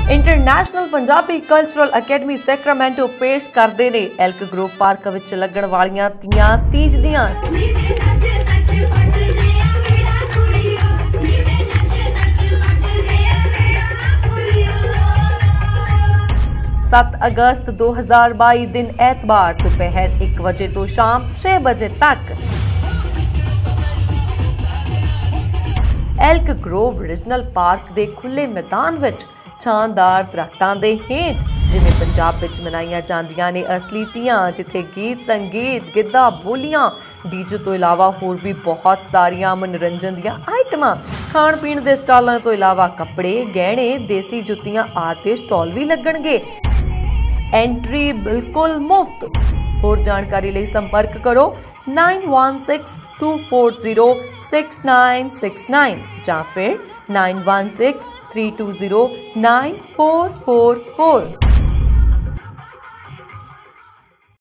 International Punjabi cultural academy Sacramento पेश करते ने एल्क ग्रोव पार्क विच लगण वालियां तियां तीज दियां 7 अगस्त 2022 दिन एतवार दोपहर 1 बजे तो शाम 6 बजे तक एल्क ग्रोव रीजनल पार्क के खुले मैदान विच शानदार दरख्तां दे हेठ जिवें पंजाब विच मनाईयां जांदियां ने असली तियां, जिथे गीत संगीत गिद्धा बोलियां डीजे तो इलावा होर भी बहुत सारिया मनोरंजन दियां आइटमां खाण पीण दे स्टालां तो इलावा कपड़े गहने देसी जुत्तियां आदि स्टॉल भी लगणगे। एंट्री बिल्कुल मुफ्त। होर जानकारी लिए संपर्क करो 9162406969 या फिर 9163209444।